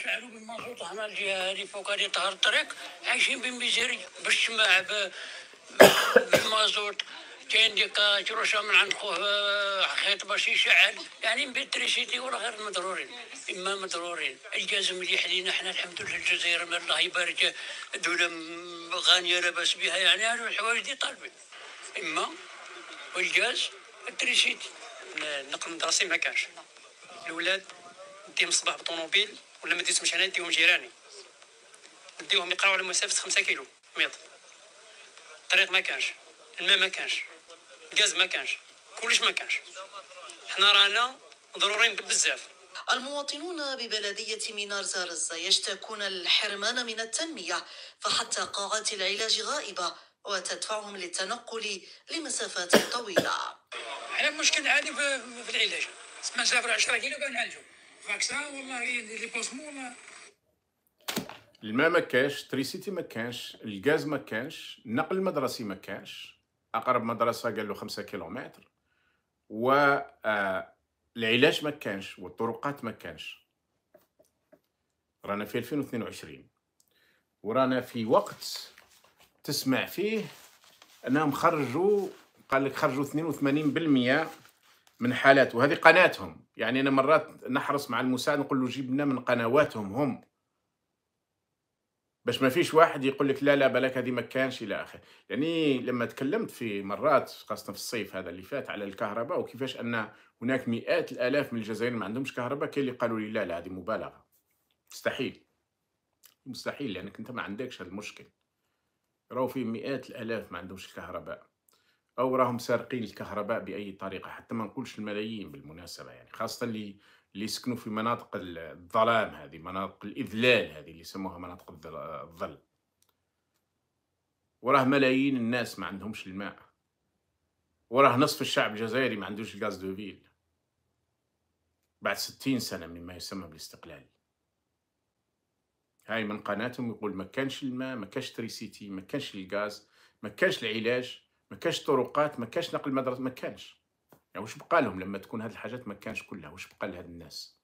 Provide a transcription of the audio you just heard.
نشعلوا بالمازوت هنا الجهه هذه فوق هذه طهر الطريق عايشين بميزيريا بالشماع بالمازوت. كاين ديك كروشه من عند خوه خيط باش يشعل، يعني بيتريسيتي ولا غير مضرورين. اما مضرورين. الغاز مليح لينا حنا الحمد لله، الجزائر الله يبارك دوله غانيه لاباس بها، يعني هذو الحوايج دي طالبين. اما والغاز التريسيتي. النقل المدرسي ما كانش. الاولاد نديهم الصباح بالطوموبيل، ولا ما ديتهمش انا نديهم جيراني، نديهم يقراو على مسافه 5 كيلو متر. الطريق ما كانش، الماء ما كانش، الغاز ما كانش، كلش ما كانش. حنا رانا ضروريين بزاف. المواطنون ببلدية مينار زارزة يشتكون الحرمان من التنمية، فحتى قاعات العلاج غائبة وتدفعهم للتنقل لمسافات طويلة. على مشكل عادي في العلاج، مسافة 10 كيلو كنعالجو فاكسان والله لي بوسمون والله. الماء ما كاش، تريسيتي ما كانش، الغاز ما كانش، النقل المدرسي ما كانش، اقرب مدرسه قال له 5 كيلومتر، و العلاج ما كانش، والطرقات ما كانش. رانا في 2022 ورانا في وقت تسمع فيه انهم خرجوا، قال لك خرجوا 82% من حالات، وهذه قناتهم. يعني انا مرات نحرص مع المساعد نقول له جيب لنا من قنواتهم هم، باش ما فيش واحد يقول لك لا لا بالك هذه ما كانش الى اخره. يعني لما تكلمت في مرات خاصه في الصيف هذا اللي فات على الكهرباء، وكيفاش ان هناك مئات الالاف من الجزائريين ما عندهمش كهرباء، كاين اللي قالوا لي لا لا هذه مبالغه، مستحيل مستحيل، لانك انت ما عندكش هذا المشكل. راهو في مئات الالاف ما عندهمش الكهرباء، او راهم سارقين الكهرباء باي طريقه، حتى ما نقولش الملايين بالمناسبه، يعني خاصه اللي يسكنوا في مناطق الظلام، هذه مناطق الاذلال، هذه اللي يسموها مناطق الظل. وراه ملايين الناس ما عندهمش الماء، وراه نصف الشعب الجزائري ما عندوش الغاز دو فيل بعد 60 سنه من ما يسمى بالاستقلال. هاي من قناتهم يقول ما كانش الماء، ما كانش تريسيتي، ما كانش الغاز، ما كانش العلاج، ما كانش طرقات، ما كانش نقل مدرسة، ما كانش. يعني وش بقى لهم لما تكون هذه الحاجات ما كانش كلها؟ وش بقى لهاد الناس؟